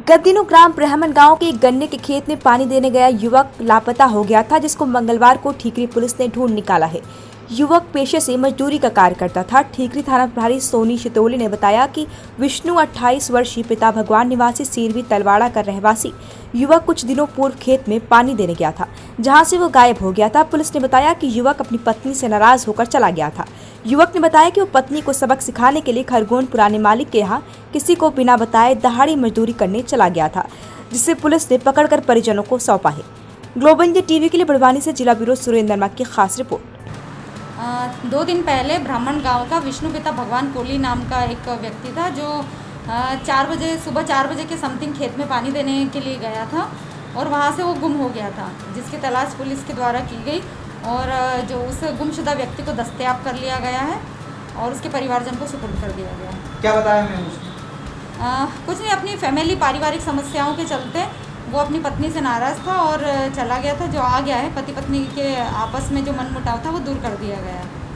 गत दिनों ग्राम ब्राह्मण गांव के एक गन्ने के खेत में पानी देने गया युवक लापता हो गया था, जिसको मंगलवार को ठीकरी पुलिस ने ढूंढ निकाला है। युवक पेशे से मजदूरी का कार्य करता था। ठीकरी थाना प्रभारी सोनी शितोले ने बताया कि विष्णु 28 वर्षीय, पिता भगवान निवासी सीरवी तलवाड़ा का रहवासी युवक कुछ दिनों पूर्व खेत में पानी देने गया था, जहां से वो गायब हो गया था। पुलिस ने बताया कि युवक अपनी पत्नी से नाराज होकर चला गया था। युवक ने बताया कि वो पत्नी को सबक सिखाने के लिए खरगोन पुराने मालिक के यहाँ किसी को बिना बताए दहाड़ी मजदूरी करने चला गया था, जिसे पुलिस ने पकड़कर परिजनों को सौंपा है। ग्लोबल इंडिया टीवी के लिए बड़वानी से जिला ब्यूरो सुरेंद्र वर्मा की खास रिपोर्ट। 2 दिन पहले ब्राह्मण गांव का विष्णु पिता भगवान कोली नाम का एक व्यक्ति था, जो सुबह 4 बजे के समथिंग खेत में पानी देने के लिए गया था और वहां से वो गुम हो गया था, जिसकी तलाश पुलिस के द्वारा की गई और जो उस गुमशुदा व्यक्ति को दस्तयाब कर लिया गया है और उसके परिवारजन को सुपुर्द कर दिया गया है। क्या बताया मैंने उसने? कुछ नहीं, अपनी फैमिली पारिवारिक समस्याओं के चलते वो अपनी पत्नी से नाराज़ था और चला गया था। जो आ गया है, पति पत्नी के आपस में जो मनमुटाव था वो दूर कर दिया गया है।